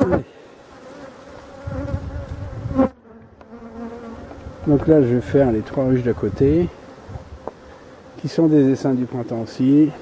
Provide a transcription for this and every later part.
Allez. Donc là, je vais faire les 3 ruches d'à côté, qui sont des essaims du printemps aussi.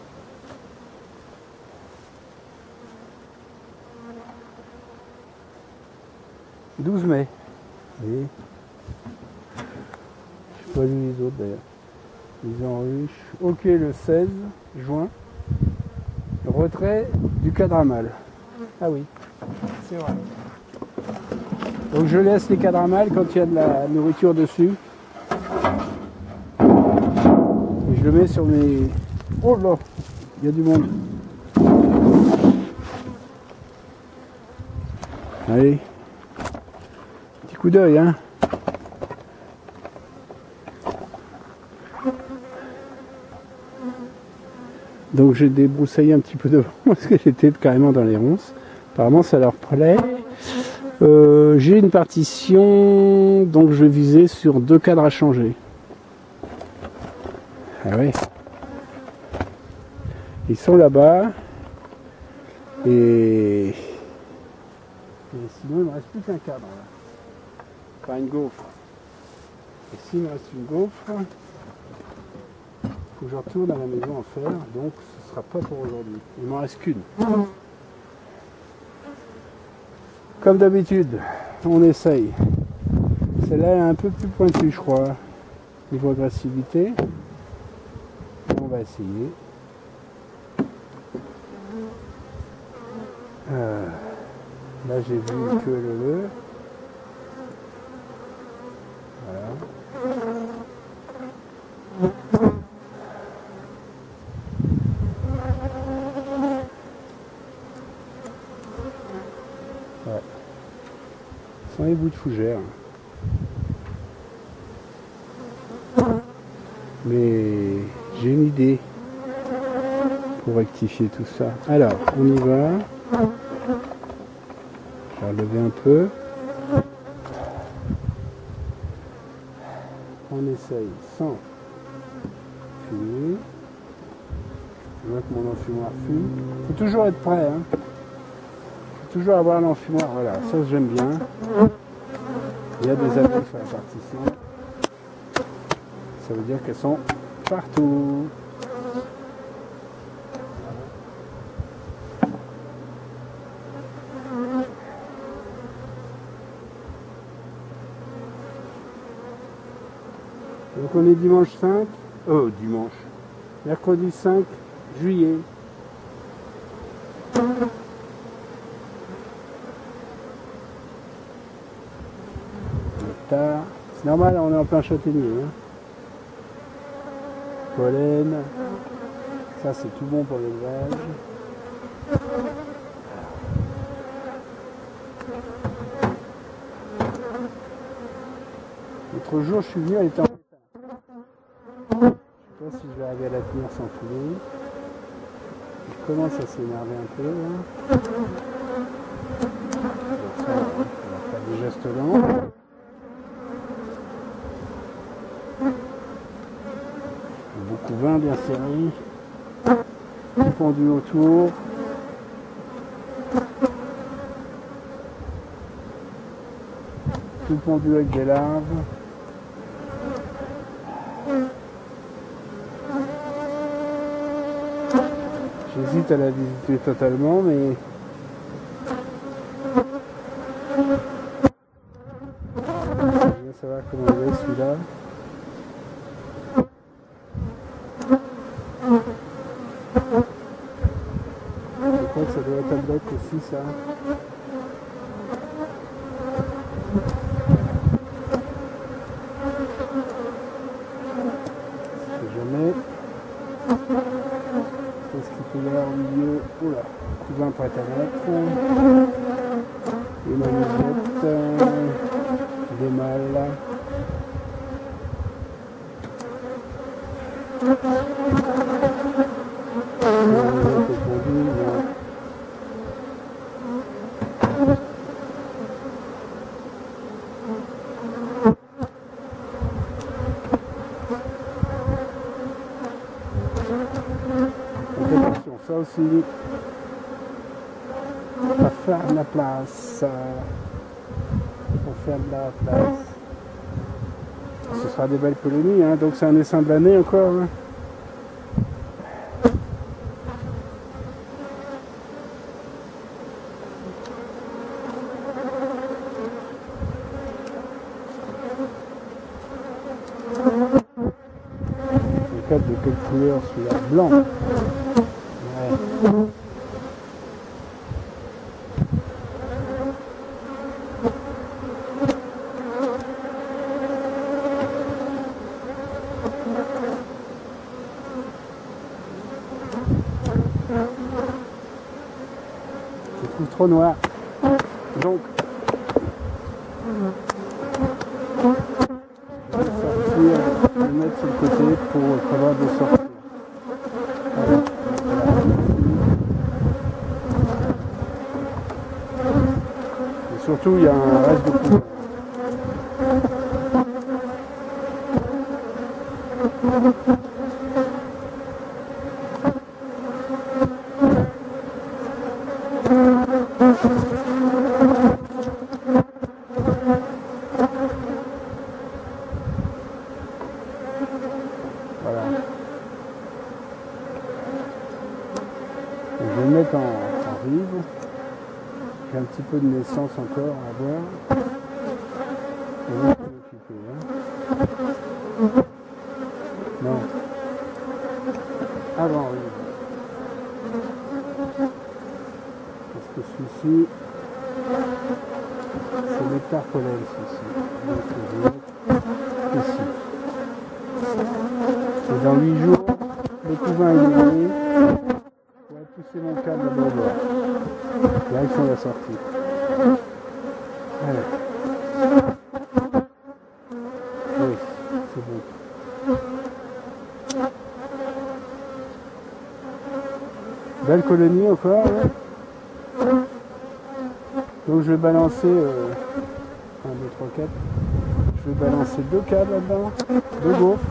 « 12 mai. Et je sais pas lu les autres d'ailleurs. Mise en ruche. Ok, le 16 juin. Retrait du cadramal. Ah oui, c'est vrai. Donc je laisse les cadramales quand il y a de la nourriture dessus. Et je le mets sur mes... Oh là, il y a du monde. Allez. Petit coup d'œil, hein. Donc j'ai débroussaillé un petit peu devant parce que j'étais carrément dans les ronces. Apparemment ça leur plaît. J'ai une partition, donc je vais viser sur 2 cadres à changer. Ah oui. Ils sont là-bas. Et sinon il ne me reste plus qu'un cadre là. Enfin une gaufre. Et s'il me reste une gaufre, il faut que je retourne à la maison en faire, donc ce ne sera pas pour aujourd'hui. Il m'en reste qu'une. Comme d'habitude, on essaye. Celle-là est un peu plus pointue, je crois, niveau agressivité. On va essayer. Là, j'ai vu que le. Voilà. Ouais. Ce sont les bouts de fougère. Mais j'ai une idée pour rectifier tout ça. Alors, on y va. Je vais relever un peu. On essaye sans fumer. Je vois que mon enfumoir fume. Il faut toujours être prêt. Hein. Il faut toujours avoir l'enfumoir. Voilà, ça j'aime bien. Il y a des abeilles sur la partition. Ça veut dire qu'elles sont partout. Donc on est dimanche 5, mercredi 5 juillet. Tard. C'est normal, on est en plein châtaignier. Hein. Pollen, ça c'est tout bon pour l'élevage. L'autre jour je suis venu, elle était en pétard. Je ne sais pas si je vais arriver à la tenir sans filer. Il commence à s'énerver un peu. Là. Donc ça, on va faire des gestes lents. Beaucoup 20 bien serré, tout pendu autour. Tout pendu avec des larves. J'hésite à la visiter totalement, mais je veux savoir comment il est celui-là. Je crois que ça doit être un bec aussi, ça. Je sais jamais. Qu'est-ce qu'il peut y avoir au milieu? Oula, cousin prêt à mettre. Une amusette. Des mâles. Attention, ça aussi. va faire de la place. Pour faire de la place. Ce sera des belles colonies, hein, donc c'est un essaim de l'année encore. Hein. De quelle couleur celui-là? Blanc. Ouais. Je trouve trop noir. Donc, je vais sortir, le mettre sur le côté pour prévoir de sortir. Voilà. Et surtout, il y a un reste de couleur. Voilà. Je vais le mettre en rive. J'ai un petit peu de naissance encore à voir. Je vais m'occuper, hein. Non. Avant rive. Parce que celui-ci, c'est nectar pollen, celui-ci. Donc je vais mettre ici. Et dans 8 jours, le couvain est livré. Je vais pousser mon câble à bord. Direction la sortie. Allez. Oui, c'est bon. Belle colonie encore. Hein. Donc je vais balancer 1, 2, 3, 4. Je vais balancer 2 câbles là-dedans, 2 gaufres.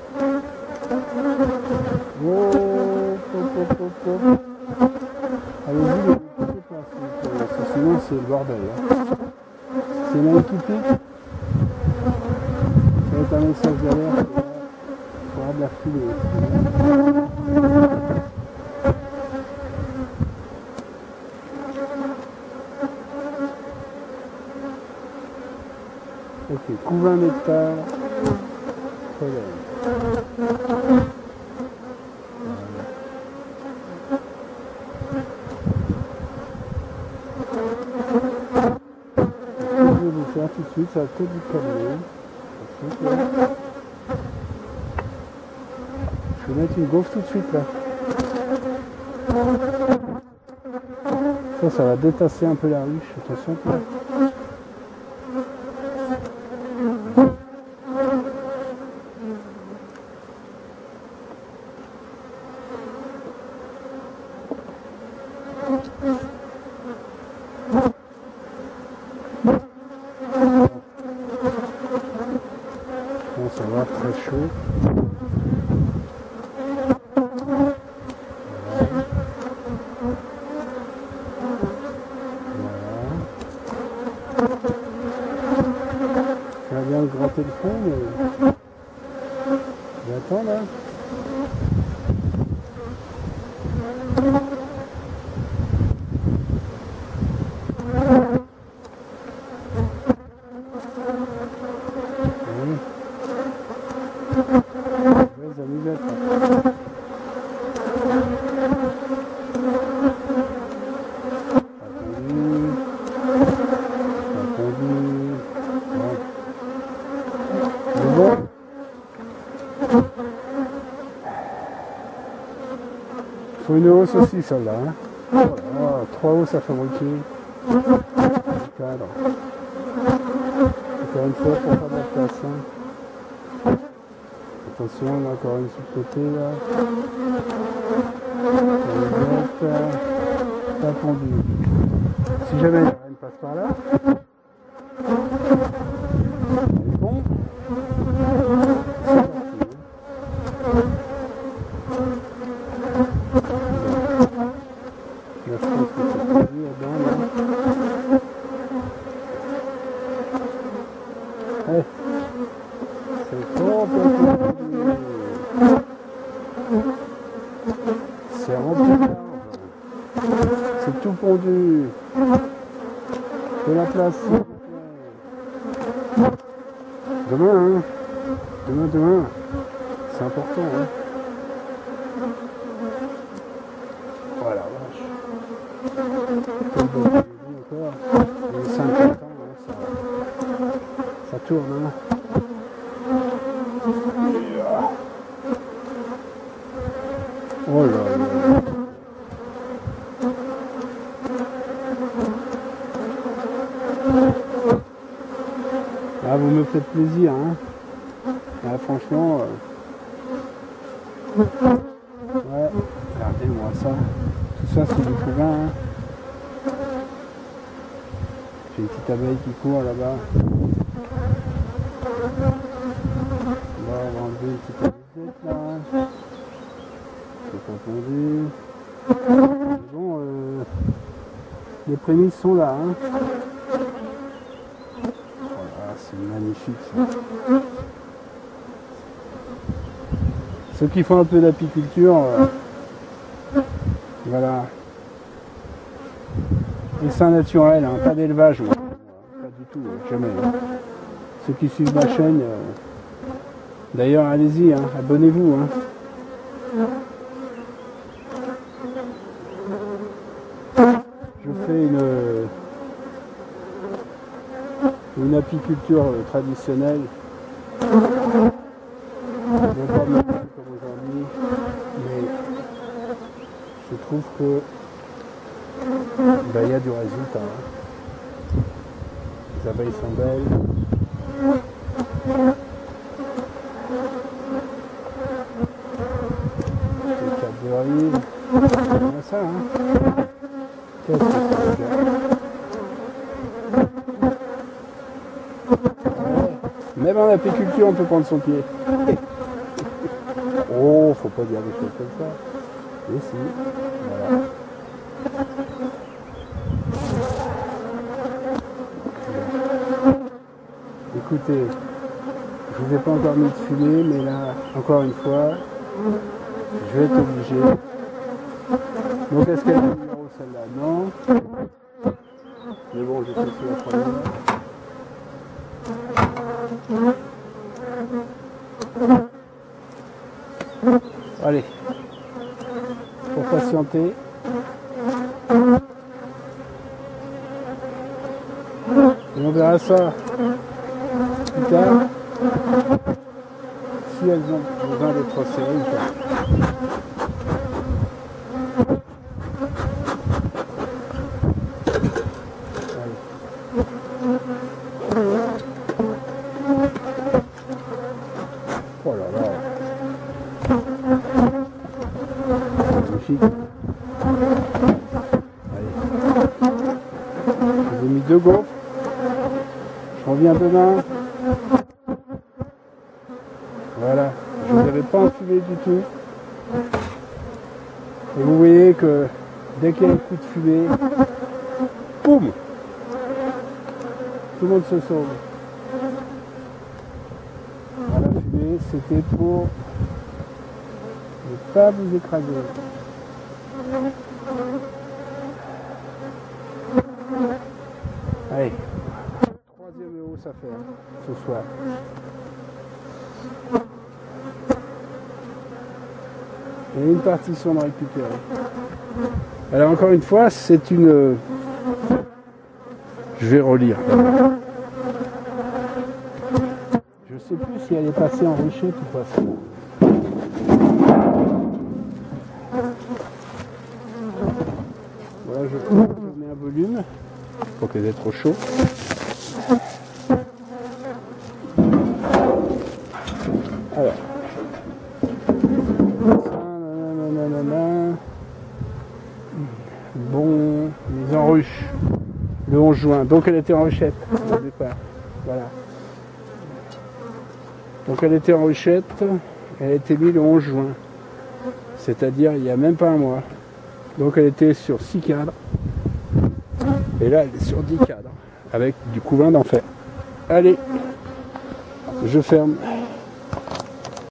Oh, allez-y, ne coupez pas, sinon c'est le bordel. Hein. C'est là qui pique. Ça va être un message d'alerte. Il faudra de la foulée. Ok, couvain nectar, pollen. Je vais vous faire tout de suite, ça va peut-être vous calmer. Je vais mettre une gaufre tout de suite là. Ça va détasser un peu la ruche, attention. Ça va très chaud. Ça va bien gratter le fond, mais j'attends là. Il faut une hausse aussi, celle-là. Hein. Oh, 3 hausses à fabriquer. Cadre. Encore une fois pour faire de la place. Hein. Attention, on a encore une sur le côté là. Pas tendu. Si jamais la reine passe par là, elle est bon. C'est parti. Là, je pense que c'est prévu là-dedans. Là. plus. De la place. Demain, hein. Demain. C'est important, hein. Voilà, vache. Encore. Il est 50 ans, hein, ça tourne, hein. Oh là là. Ah, vous me faites plaisir, hein. Ah, franchement, ouais, regardez-moi ça. Tout ça, c'est du couvain, hein. J'ai une petite abeille qui court là-bas. On va enlever une petite abeillette là. C'est pas tendu. Mais bon, les prémices sont là, hein. Voilà, c'est magnifique ça. Ceux qui font un peu d'apiculture, voilà. Essaim naturel, hein, pas d'élevage, moi. Pas du tout, jamais. Hein. Ceux qui suivent ma chaîne, d'ailleurs, allez-y, hein, abonnez-vous. Hein. Je fais une apiculture traditionnelle. Je ne vais pas me faire comme aujourd'hui, mais je trouve que il y a du résultat. Hein. Les abeilles sont belles. Les cadburies. C'est ça, hein. Qu'est-ce que ça veut dire? Ouais. Même en apiculture, on peut prendre son pied. Oh, faut pas dire des choses comme ça. Et si, voilà. Écoutez, je vous ai pas encore mis de fumée, mais là, encore une fois, je vais être obligé. Donc est-ce qu'elle a le numéro celle-là? Non. Mais bon, je sais si la première. Allez, pour patienter. Et on verra ça plus tard, si elles ont besoin d'être serrées ou pas. Oh là là. Magnifique. Allez. Je vous ai mis 2 gaufres. Je reviens demain. Voilà. Je ne vous avais pas enfumé du tout. Et vous voyez que dès qu'il y a un coup de fumée, boum! Tout le monde se sauve. La fumée, c'était pour ne pas vous écraser. Allez, 3e hausse à faire ce soir. Et une partition de récupérer. Alors encore une fois, c'est une... Je vais relire. Je ne sais plus si elle est passée en ruchette ou pas. Voilà, je mets un volume pour qu'elle ait trop chaud. Alors. Bon, mise en ruche. Le 11 juin. Donc elle était en ruchette au départ. Voilà. Donc elle était en ruchette, elle a été mise le 11 juin. C'est-à-dire il n'y a même pas un mois. Donc elle était sur 6 cadres. Et là elle est sur 10 cadres. Avec du couvain d'enfer. Allez, je ferme.